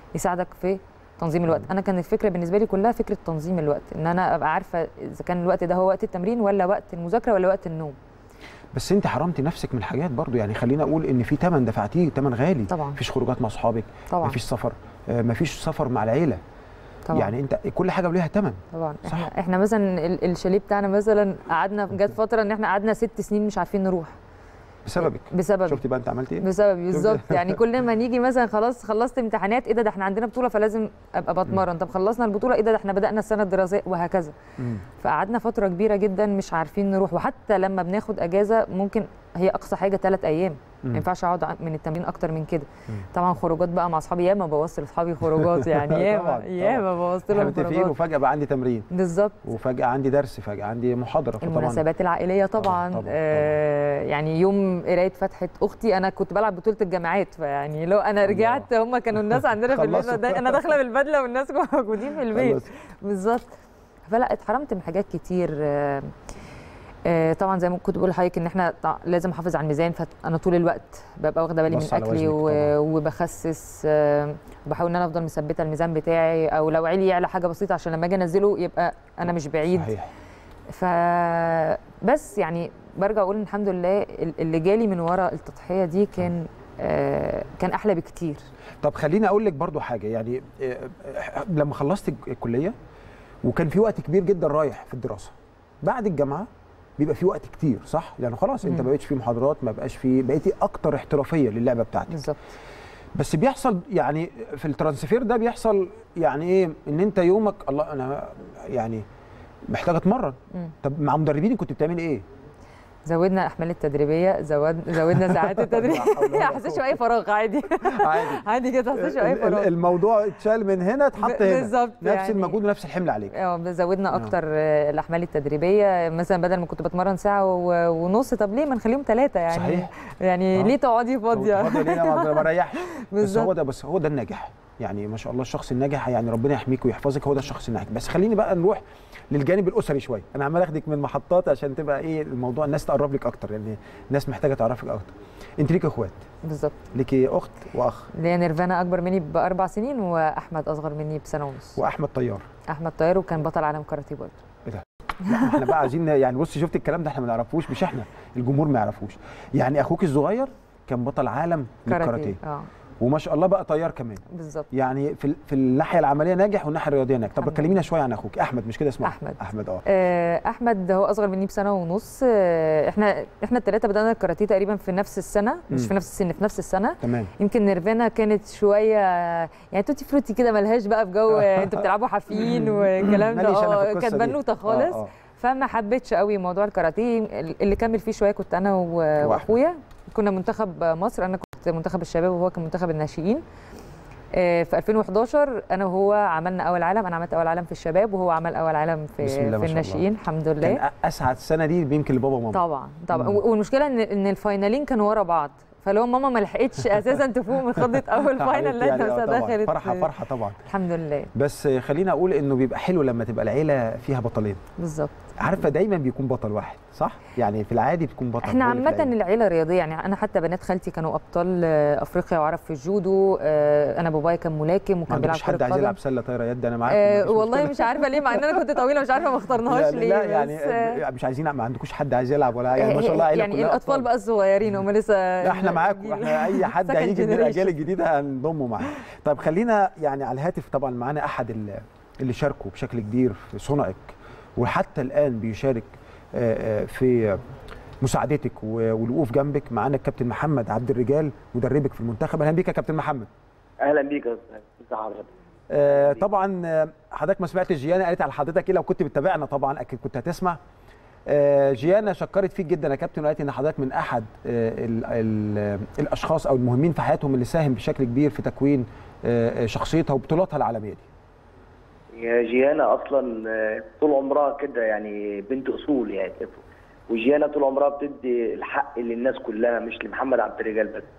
يساعدك في تنظيم الوقت. انا كانت الفكره بالنسبه لي كلها فكره تنظيم الوقت، ان انا ابقى عارفه اذا كان الوقت ده هو وقت التمرين ولا وقت المذاكره ولا وقت النوم. بس انت حرمتي نفسك من حاجات برضو، يعني خلينا اقول ان في ثمن دفعتيه، ثمن غالي. طبعا مفيش خروجات مع اصحابك، طبعا مفيش سفر، مفيش سفر مع العيله طبعا. يعني انت كل حاجه وليها ثمن طبعا. احنا مثلا الشاليه بتاعنا مثلا قعدنا جت فتره ان احنا قعدنا 6 سنين مش عارفين نروح بسببك. شفتي بقى انت عملتي ايه؟ بسببي بالظبط. يعني كل ما نيجي مثلا خلاص خلصت امتحانات، ايه ده احنا عندنا بطوله فلازم ابقى بتمرن، طب خلصنا البطوله ايه ده احنا بدانا السنه الدراسيه وهكذا. فقعدنا فتره كبيره جدا مش عارفين نروح، وحتى لما بناخد اجازه ممكن هي اقصى حاجه 3 ايام، ما ينفعش اقعد من التمرين اكتر من كده. طبعا خروجات بقى مع اصحابي، ياما بوظت لاصحابي خروجات يعني ياما بوظت لهم خروجات، وفجاه بقى عندي تمرين بالظبط، وفجاه عندي درس، فجاه عندي محاضره. المناسبات العائليه طبعا. يعني يوم قرايه فتحه اختي انا كنت بلعب بطوله الجامعات، فيعني لو انا رجعت هم كانوا الناس عندنا في البيت، انا داخله بالبدله والناس موجودين في البيت بالظبط. فلا اتحرمت من حاجات كتير. طبعا زي ما كنت بقول لحضرتك ان احنا لازم احافظ على الميزان، فانا طول الوقت ببقى واخده بالي من اكلي وبخسس، وبحاول ان انا افضل مثبته الميزان بتاعي، او لو علي يعلى حاجه بسيطه عشان لما اجي انزله يبقى انا مش بعيد. صحيح. فبس يعني برجع اقول الحمد لله اللي جالي من وراء التضحيه دي كان احلى بكتير. طب خليني اقول لك برضو حاجه، يعني لما خلصت الكليه وكان في وقت كبير جدا رايح في الدراسه، بعد الجامعه بيبقى في وقت كتير صح؟ يعني خلاص انت ما بقتش في محاضرات، ما بقاش في، بقيتي اكتر احترافيه للعبه بتاعتك بالظبط. بس بيحصل يعني في الترانسفير ده بيحصل يعني ايه، ان انت يومك الله انا يعني محتاج اتمرن. طب مع مدربين كنت بتعملي ايه؟ زودنا الاحمال التدريبيه، زودنا ساعات التدريب، حسيتش باي فراغ عادي عادي كده، حسيتش باي فراغ، الموضوع اتشال من هنا اتحط هنا بالظبط، نفس يعني المجهود ونفس الحمل عليك. زودنا اكتر الاحمال التدريبيه، مثلا بدل ما كنت بتمرن ساعه ونص، طب ليه ما نخليهم 3 يعني؟ صحيح. يعني ليه تقعدي فاضيه؟ ليه ما بريحش؟ بس هو ده الناجح، يعني ما شاء الله الشخص الناجح، يعني ربنا يحميك ويحفظك، هو ده الشخص الناجح. بس خليني بقى نروح للجانب الاسري شويه، انا عمال اخدك من محطات عشان تبقى ايه الموضوع، الناس تقرب لك اكتر، يعني الناس محتاجه تعرفك اكتر. انت ليك اخوات؟ بالظبط. ليكي اخت واخ؟ ليا نيرفانا اكبر مني ب4 سنين، واحمد اصغر مني بسنه ونص. واحمد طيار؟ احمد طيار، وكان بطل عالم كاراتيه برضه. ايه ده؟ لا احنا بقى عايزين يعني بصي شفت الكلام ده احنا ما نعرفوش، مش احنا، الجمهور ما يعرفوش. يعني اخوك الصغير كان بطل عالم للكاراتيه وما شاء الله بقى طيار كمان. بالظبط. يعني في الناحيه العمليه ناجح والناحيه الرياضيه ناجح. طب كلمينا شويه عن اخوك احمد، مش كده اسمه؟ احمد احمد هو اصغر مني بسنه ونص. احنا الثلاثه بدانا الكاراتيه تقريبا في نفس السنه، مش في نفس السن، في نفس السنه. تمام. يمكن نيرفانا كانت شويه يعني توتي فروتي كده، ملهاش بقى في جو انتوا بتلعبوا حافين والكلام ده، كانت بنوته خالص. فما حبيتش قوي موضوع الكاراتيه. اللي كمل فيه شويه كنت انا واخويا، كنا منتخب مصر، انا كنت منتخب الشباب وهو كان منتخب الناشئين. في 2011 انا وهو عملنا اول عالم، انا عملت اول عالم في الشباب وهو عمل اول عالم في الناشئين. الحمد لله. كان اسعد سنه دي يمكن لبابا وماما. طبعا. والمشكله ان الفاينالين كانوا ورا بعض، فلو ماما ما لحقتش اساسا تفوق من خضه اول فاينل اللي احنا دخلت. فرحه طبعا. الحمد لله. بس خلينا اقول انه بيبقى حلو لما تبقى العيله فيها بطلين. بالظبط. عارفه دايما بيكون بطل واحد صح؟ يعني في العادي بتكون بطل. احنا عامه العيله رياضيه، يعني انا حتى بنات خالتي كانوا ابطال افريقيا وعرب في الجودو. انا بابايا كان ملاكم وكان بيلعب كره قدم. حد عايز يلعب سله طايره يد؟ انا معاك. والله مش عارفه ليه، مع ان انا كنت طويله مش عارفه ما اخترناهاش ليه. لا يعني مش عايزين، ما عندكوش حد عايز يلعب ولا يعني ما شاء الله عيله يعني كلها الاطفال أطفال بقى الصغيرين هم لسه. لا احنا معاكم، احنا اي حد هيجي من الاجيال الجديده هنضمه معانا. طيب خلينا يعني على الهاتف طبعا معانا احد اللي شاركوا بشكل كبير في صنعك وحتى الان بيشارك في مساعدتك والوقوف جنبك. معانا الكابتن محمد عبد الرجال مدربك في المنتخب. اهلا بيك يا كابتن محمد. اهلا بيك يا استاذ حضرتك. طبعا حضرتك ما سمعتش جيانا قالت على حضرتك ايه؟ لو كنت بتتابعنا طبعا اكيد كنت هتسمع. جيانا شكرت فيك جدا يا كابتن، وقالت ان حضرتك من احد الاشخاص او المهمين في حياتهم اللي ساهم بشكل كبير في تكوين شخصيتها وبطولاتها العالميه دي. يا جيانا اصلا طول عمرها كده يعني بنت اصول يعني، وجيانا طول عمرها بتدي الحق للناس كلها مش لمحمد عبد الرجال بس.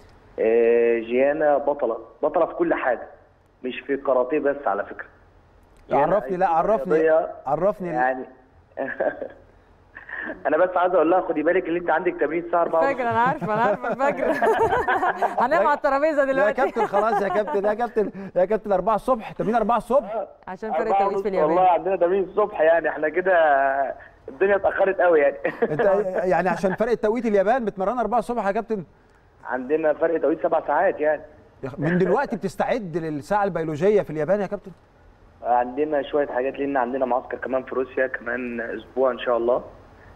جيانا بطله في كل حاجه، مش في كاراتيه بس على فكره. عرفني يعني انا بس عايز اقول لها خدي بالك اللي انت عندك تمرين الساعه 4. فاكر، انا عارفه فاكر. هنام على الترابيزه دلوقتي. يا كابتن خلاص يا كابتن 4 الصبح، تمرين 4 الصبح عشان فرق توقيت في اليابان. والله عندنا تمرين الصبح، يعني احنا كده الدنيا اتاخرت قوي يعني. انت يعني عشان فرق توقيت اليابان بتمرن 4 الصبح يا كابتن؟ عندنا فرق توقيت 7 ساعات يعني. من دلوقتي بتستعد للساعه البيولوجيه في اليابان يا كابتن؟ عندنا شويه حاجات لان عندنا معسكر كمان في روسيا كمان اسبوع ان شاء الله.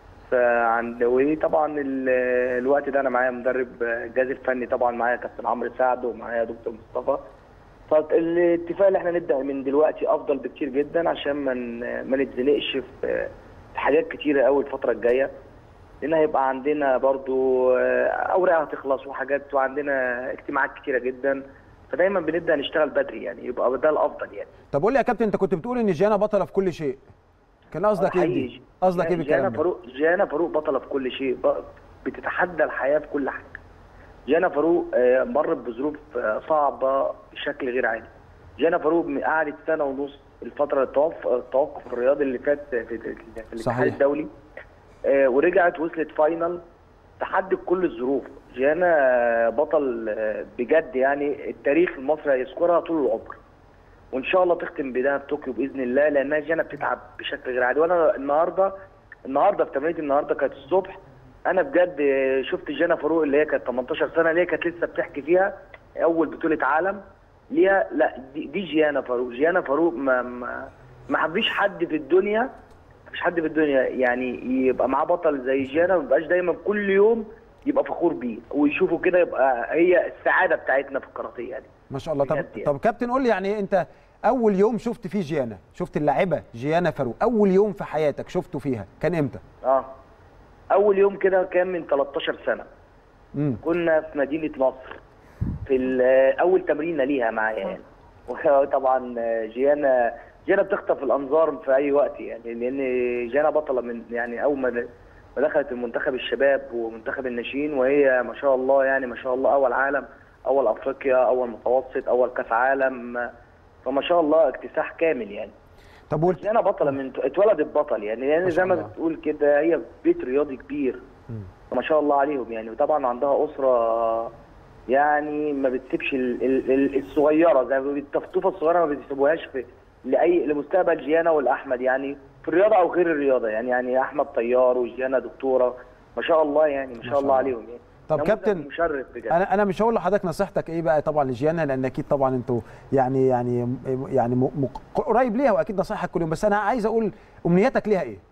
وطبعا الوقت ده انا معايا مدرب الجهاز الفني، طبعا معايا كابتن عمرو سعد ومعايا دكتور مصطفى. فالاتفاق اللي احنا نبدا من دلوقتي افضل بكتير جدا عشان ما نتزنقش في حاجات كتيره قوي الفتره الجايه، لان هيبقى عندنا برضو اوراق هتخلص وحاجات، وعندنا اجتماعات كتيره جدا، فدايما بنبدا نشتغل بدري يعني، يبقى ده الافضل يعني. طب قول لي يا كابتن، انت كنت بتقول ان جيانا بطله في كل شيء، كان قصدك ايه؟ قصدك ايه بالكلام ده؟ جيانا فاروق بطله في كل شيء، بتتحدى الحياه في كل حاجه. جيانا فاروق مرت بظروف صعبه بشكل غير عادي. جيانا فاروق قعدت سنه ونص الفتره التوقف الرياضي اللي فات في الاتحاد الدولي، ورجعت وصلت فاينل تحدي كل الظروف. جيانا بطل بجد يعني، التاريخ المصري هيذكرها طول العمر، وان شاء الله تختم بدهب طوكيو باذن الله، لانها جيانا بتتعب بشكل غير عادي. وانا النهارده في تمرينتي النهارده كانت الصبح، انا بجد شفت جيانا فاروق اللي هي كانت 18 سنه، اللي هي كانت لسه بتحكي فيها اول بطوله عالم ليها. لا دي جيانا فاروق ما فيش حد في الدنيا، يعني يبقى معاه بطل زي جيانا، ما يبقاش دايما كل يوم يبقى فخور بيه ويشوفه كده، يبقى هي السعاده بتاعتنا في الكاراتيه يعني. ما شاء الله. طب كابتن قول لي، يعني انت اول يوم شفت فيه جيانا، شفت اللاعبه جيانا فاروق، اول يوم في حياتك شفته فيها كان امتى؟ اول يوم كده كان من 13 سنه. كنا في مدينه نصر في اول تمرينه ليها معايا يعني. وطبعا جيانا بتخطف الانظار في اي وقت يعني، لان جيانا بطله من يعني اول ما دخلت المنتخب الشباب ومنتخب الناشئين، وهي ما شاء الله يعني ما شاء الله اول عالم، اول افريقيا، اول متوسط، اول كاس عالم، فما شاء الله اكتساح كامل يعني. طب جيانا بطله من اتولدت بطل يعني زي ما بتقول كده، هي بيت رياضي كبير ما شاء الله عليهم يعني. وطبعا عندها اسره يعني ما بتسيبش الصغيره، زي ما التفطوفه الصغيره ما بتسيبوهاش لمستقبل جيانا والاحمد يعني، في الرياضه او غير الرياضه يعني احمد طيار وجيانا دكتوره ما شاء الله يعني، ما شاء الله عليهم يعني. طب كابتن مشرف بجد. انا مش هقول لحضرتك نصيحتك ايه بقى طبعا لجيانا، لان اكيد طبعا انتوا يعني قريب ليها، واكيد نصايحك كل يوم، بس انا عايز اقول امنياتك ليها ايه؟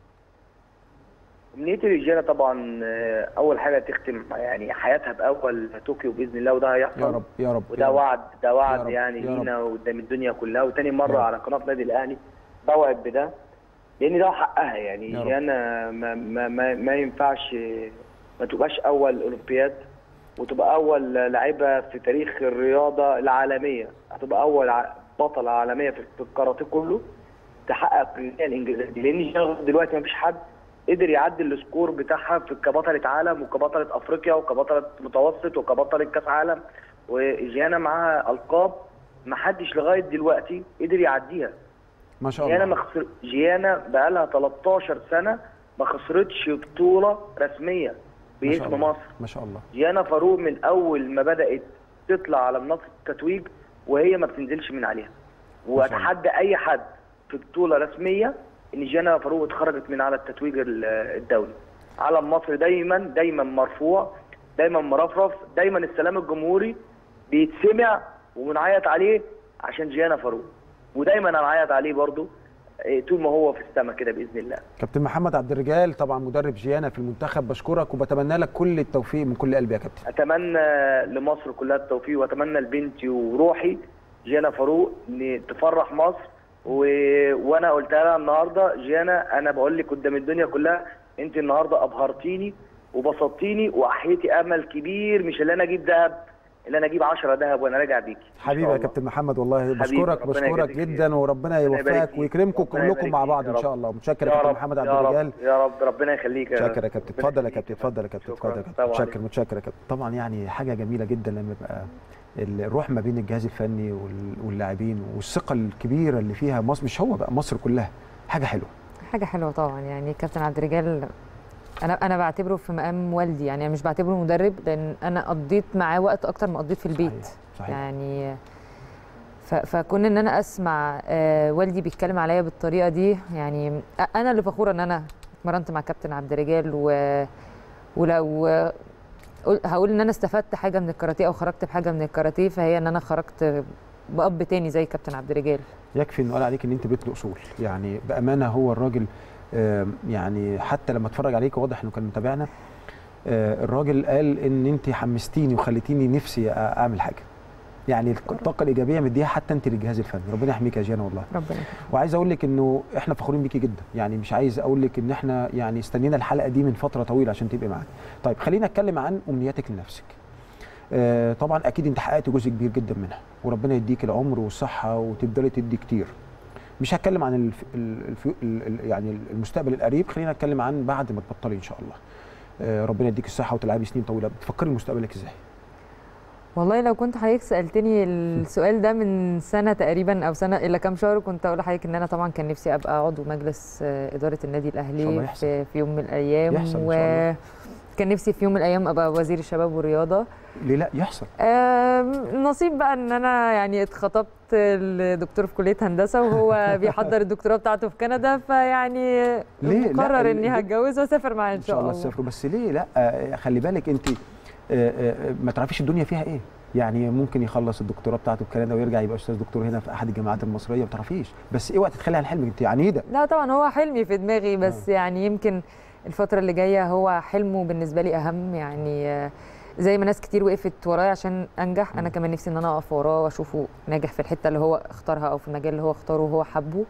امنيتي لجيانا طبعا اول حاجه تختم يعني حياتها باول طوكيو باذن الله، وده هيحصل يا رب يا رب. وده وعد يعني لينا وقدام الدنيا كلها. وتاني مره على قناه نادي الاهلي بوعد بده، لان ده حقها يعني. جيانا ما ينفعش ما تبقاش اول اولمبياد، وتبقى اول لاعبه في تاريخ الرياضه العالميه، هتبقى اول بطله عالميه في الكاراتيه كله تحقق الانجازات دي، لان دلوقتي ما فيش حد قدر يعدي السكور بتاعها في كبطله عالم وكبطله افريقيا وكبطله متوسط وكبطله كاس عالم. وجيانا معاها القاب ما حدش لغايه دلوقتي قدر يعديها ما شاء الله. جيانا بقى لها 13 سنه ما خسرتش بطوله رسميه باسم مصر ما شاء الله. جيانا فاروق من اول ما بدات تطلع على منصه التتويج وهي ما بتنزلش من عليها، واتحدى اي حد في بطوله رسميه ان جيانا فاروق اتخرجت من على التتويج الدولي. علم مصر دايما مرفوع، دايما مرفرف، دايما السلام الجمهوري بيتسمع وبنعيط عليه عشان جيانا فاروق، ودايما هنعيط عليه برضه طول ما هو في السما كده باذن الله. كابتن محمد عبد الرجال طبعا مدرب جيانا في المنتخب، بشكرك وبتمنى لك كل التوفيق من كل قلبي يا كابتن. اتمنى لمصر كلها التوفيق، واتمنى لبنتي وروحي جيانا فاروق ان تفرح مصر. وانا قلتها لها النهارده، جيانا انا بقول لك قدام الدنيا كلها انت النهارده ابهرتيني وبسطتيني واحيتي امل كبير، مش اللي انا اجيب ذهب، اللي انا اجيب 10 ذهب وانا راجع بيكي. حبيبي يا كابتن محمد والله بشكرك جدا، وربنا يوفقك ويكرمكم كلكم مع بعض ان شاء الله. متشكر يا كابتن محمد عبد الرجال. يا رب ربنا يخليك. متشكر يا كابتن. اتفضل يا كابتن. متشكر يا كابتن. طبعا يعني حاجه جميله جدا لما يبقى الروح ما بين الجهاز الفني واللاعبين والثقه الكبيره اللي فيها مصر، مش هو بقى مصر كلها، حاجه حلوه طبعا يعني. كابتن عبد الرجال انا بعتبره في مقام والدي، يعني انا مش بعتبره مدرب، لان انا قضيت معاه وقت اكتر ما قضيت في البيت. صحيح. يعني فكون ان انا اسمع والدي بيتكلم عليا بالطريقه دي، يعني انا اللي فخوره ان انا اتمرنت مع كابتن عبد الرجال، ولو هقول ان انا استفدت حاجه من الكاراتيه او خرجت بحاجه من الكاراتيه، فهي ان انا خرجت باب تاني زي كابتن عبد الرجال. يكفي انه قال عليك ان انت بنت اصول، يعني بامانه هو الراجل يعني حتى لما اتفرج عليك واضح انه كان متابعنا. الراجل قال ان انت حمستيني وخليتيني نفسي اعمل حاجه، يعني الطاقه الايجابيه مديها حتى انت للجهاز الفني. ربنا يحميك يا جيانا والله. ربنا يحميك. وعايز اقول لك انه احنا فخورين بيكي جدا، يعني مش عايز اقول لك ان احنا يعني استنينا الحلقه دي من فتره طويله عشان تبقي معانا. طيب خلينا نتكلم عن امنياتك لنفسك. طبعا اكيد انت حققت جزء كبير جدا منها، وربنا يديك العمر والصحه وتفضلي تدي كتير. مش هتكلم عن يعني المستقبل القريب، خلينا نتكلم عن بعد ما تبطلي ان شاء الله. ربنا يديك الصحه وتلعبي سنين طويله. بتفكري مستقبلك ازاي؟ والله لو كنت حضرتك سالتني السؤال ده من سنه تقريبا او سنه الا كام شهر، كنت اقول لحضرتك ان انا طبعا كان نفسي ابقى عضو مجلس اداره النادي الاهلي في يوم من الايام، وكان نفسي في يوم من الايام ابقى وزير الشباب والرياضه. ليه لا يحصل؟ نصيب بقى ان انا يعني اتخطبت لدكتور في كليه هندسه، وهو بيحضر الدكتوراه بتاعته في كندا، فيعني مقرر اني هتجوز واسافر معاه ان شاء الله. تسافروا، بس ليه لا؟ خلي بالك انت ما تعرفيش الدنيا فيها ايه، يعني ممكن يخلص الدكتوراه بتاعته في كندا ويرجع يبقى استاذ دكتور هنا في احد الجامعات المصريه، ما تعرفيش. بس اوعي تتخلي عن حلمك انت، يعني ايه ده؟ لا طبعا هو حلمي في دماغي، بس يعني يمكن الفتره اللي جايه هو حلمه بالنسبه لي اهم. يعني زي ما ناس كتير وقفت ورايا عشان انجح، انا كمان نفسي ان انا اقف وراه واشوفه ناجح في الحته اللي هو اختارها او في المجال اللي هو اختاره وهو حبه.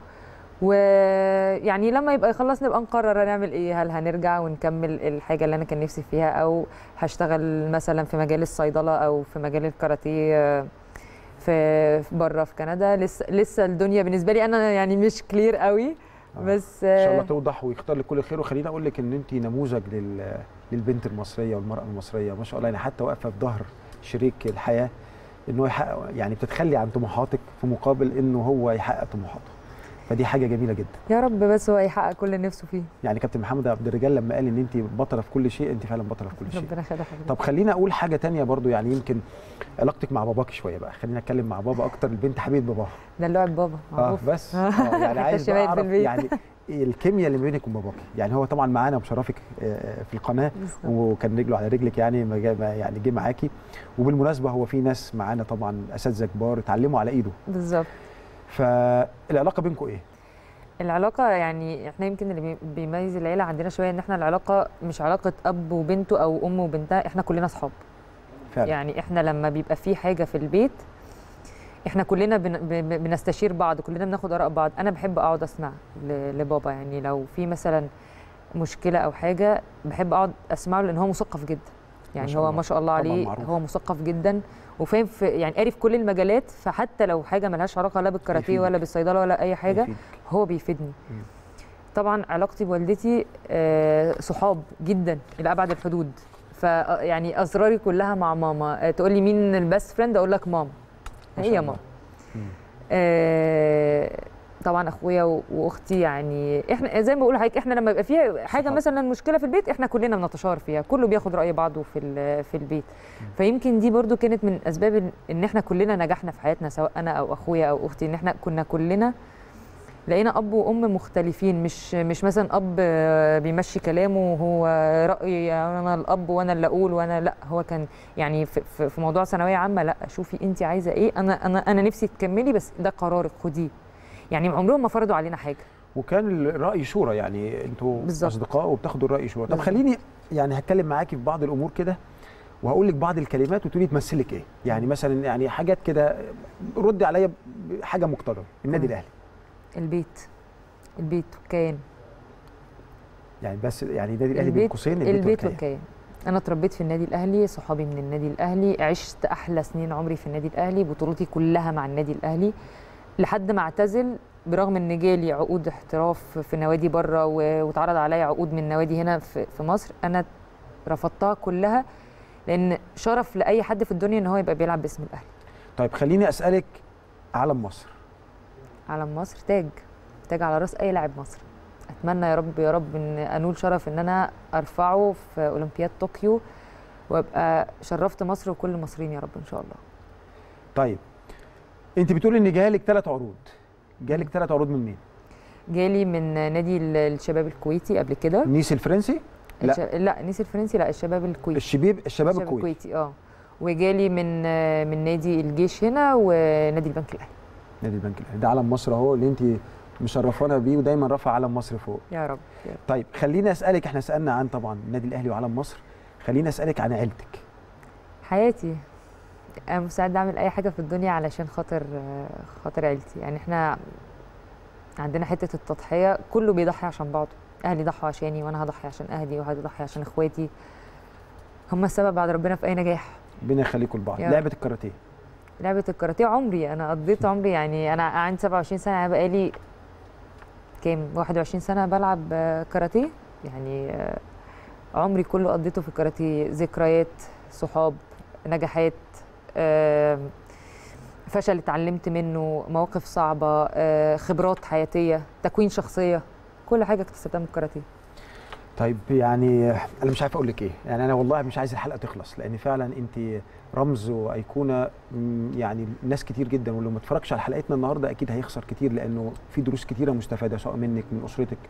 ويعني لما يبقى يخلص نبقى نقرر هنعمل ايه، هل هنرجع ونكمل الحاجه اللي انا كان نفسي فيها، او هشتغل مثلا في مجال الصيدله او في مجال الكاراتيه في بره في كندا. لسه الدنيا بالنسبه لي انا يعني مش كلير قوي، بس ان شاء الله توضح ويختار لك كل خير. وخليني اقول لك ان انت نموذج للبنت المصريه والمراه المصريه ما شاء الله، يعني حتى واقفه في ظهر شريك الحياه ان هو يحقق، يعني بتتخلي عن طموحاتك في مقابل انه هو يحقق طموحاته، فدي حاجه جميله جدا. يا رب بس هو يحقق كل اللي نفسه فيه. يعني كابتن محمد عبد الرجال لما قال ان انت بطله في كل شيء، انت فعلا بطله في كل شيء. ربنا يخليك. طب خلينا اقول حاجه ثانيه برضو، يعني يمكن علاقتك مع باباك شويه بقى، خلينا نتكلم مع بابا اكتر. البنت حبيبه باباها، ده اللي لعب بابا معروف. بس يعني عايز اعرف يعني الكيمياء اللي بينك وبين باباك. يعني هو طبعا معانا بشرفك في القناه وكان رجله على رجلك، يعني يعني جه معاكي. وبالمناسبه هو في ناس معانا طبعا اساتذه كبار اتعلموا على ايده بالظبط. فالعلاقه بينكم ايه؟ العلاقه يعني احنا يمكن اللي بيميز العيله عندنا شويه ان احنا العلاقه مش علاقه اب وبنته او ام وبنتها، احنا كلنا اصحاب فعلا. يعني احنا لما بيبقى في حاجه في البيت احنا كلنا بنستشير بعض، كلنا بناخد اراء بعض. انا بحب اقعد اسمع لبابا، يعني لو في مثلا مشكله او حاجه بحب اقعد اسمعه، لان هو مثقف جدا. يعني هو ما شاء الله عليه هو مثقف جدا وفاهم في يعني قاري في كل المجالات، فحتى لو حاجه ملهاش علاقه لا بالكاراتيه ولا بالصيدله ولا اي حاجه هو بيفيدني. طبعا علاقتي بوالدتي صحاب جدا الى ابعد الحدود، فيعني اسراري كلها مع ماما. تقول لي مين البست فريند، اقول لك ماما، هي ماما. طبعا اخويا واختي، يعني احنا زي ما بقول لحضرتك احنا لما يبقى فيها حاجه مثلا مشكله في البيت احنا كلنا بنتشاور فيها، كله بياخد راي بعضه في البيت. فيمكن دي برضو كانت من اسباب ان احنا كلنا نجحنا في حياتنا، سواء انا او اخويا او اختي، ان احنا كنا كلنا لقينا اب وام مختلفين. مش مثلا اب بيمشي كلامه وهو رايي انا الاب وانا اللي اقول وانا لا. هو كان يعني في موضوع ثانويه عامه، لا شوفي انت عايزه ايه، انا نفسي تكملي بس ده قرارك خديه. يعني عمرهم ما فرضوا علينا حاجه، وكان الراي شورى، يعني انتوا اصدقاء وبتاخدوا الراي شورى. طب خليني يعني هتكلم معاكي في بعض الامور كده وهقول لك بعض الكلمات وتقولي تمثلك ايه. يعني مثلا يعني حاجات كده ردي عليا حاجه مقتضبه. النادي الاهلي، البيت والكيان. يعني بس يعني النادي الاهلي بين قوسين البيت والكيان. انا اتربيت في النادي الاهلي، صحابي من النادي الاهلي، عشت احلى سنين عمري في النادي الاهلي، بطولتي كلها مع النادي الاهلي لحد ما اعتزل. برغم ان جالي عقود احتراف في نوادي بره واتعرض عليا عقود من نوادي هنا في مصر، انا رفضتها كلها، لان شرف لاي حد في الدنيا ان هو يبقى بيلعب باسم الاهلي. طيب خليني اسالك، علم مصر. علم مصر تاج على راس اي لاعب مصري. اتمنى يا رب يا رب ان انول شرف ان انا ارفعه في اولمبياد طوكيو، وابقى شرفت مصر وكل المصريين يا رب ان شاء الله. طيب انت بتقولي ان جالك 3 عروض، جالك 3 عروض من مين؟ جالي من نادي الشباب الكويتي قبل كده. نيس الفرنسي؟ لا نيس الفرنسي لا، الشباب الكويتي. الشباب الكويتي وجالي من نادي الجيش هنا ونادي البنك الاهلي. نادي البنك الاهلي ده علم مصر اهو، اللي انت مشرفانا بيه ودايما رافع علم مصر فوق. يا رب. طيب خليني اسالك، احنا سالنا عن طبعا النادي الاهلي وعلم مصر، خليني اسالك عن عيلتك. حياتي، انا مستعده اعمل اي حاجه في الدنيا علشان خاطر عيلتي. يعني احنا عندنا حته التضحيه، كله بيضحي عشان بعضه. اهلي ضحوا عشاني وانا هضحي عشان اهلي وهضحي عشان اخواتي، هم السبب بعد ربنا في اي نجاح. ربنا يخليكم لبعض. لعبه الكاراتيه، لعبه الكاراتيه عمري، انا قضيت عمري، يعني انا عندي 27 سنه، انا بقالي كام 21 سنه بلعب كاراتيه. يعني عمري كله قضيته في الكاراتيه، ذكريات، صحاب، نجاحات، فشل اتعلمت منه، مواقف صعبه، خبرات حياتيه، تكوين شخصيه، كل حاجه اكتسبتها من الكاراتيه. طيب يعني انا مش عارف اقول لك ايه، يعني انا والله مش عايز الحلقه تخلص، لان فعلا انت رمز وايقونه، يعني ناس كتير جدا، واللي ما اتفرجش على حلقتنا النهارده اكيد هيخسر كتير، لانه في دروس كتيره مستفاده سواء منك، من اسرتك،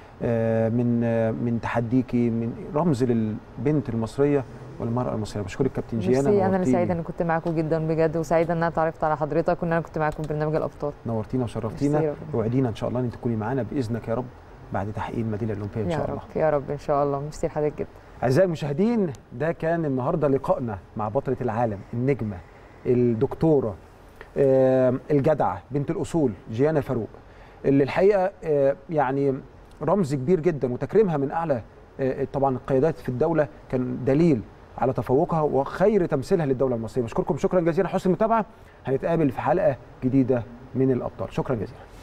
من تحديكي، من رمز للبنت المصريه والمراه المصريه. بشكرك كابتن جيانا. انا اللي سعيده ان كنت معاكم جدا بجد، وسعيده ان انا اتعرفت على حضرتك وان انا كنت معاكم في برنامج الابطال. نورتينا وشرفتينا، وعدينا ان شاء الله ان تكوني معانا باذنك يا رب بعد تحقيق الميداليه الاولمبيه ان شاء الله. يا رب ان شاء الله. ميرسي لحضرتك جدا. اعزائي المشاهدين، ده كان النهارده لقائنا مع بطله العالم، النجمه، الدكتوره، الجدعه، بنت الاصول، جيانا فاروق، اللي الحقيقه يعني رمز كبير جدا، وتكريمها من اعلى طبعا القيادات في الدوله كان دليل على تفوقها وخير تمثيلها للدوله المصريه. بشكركم شكرا جزيلا حسن المتابعه، هنتقابل في حلقه جديده من الابطال. شكرا جزيلا.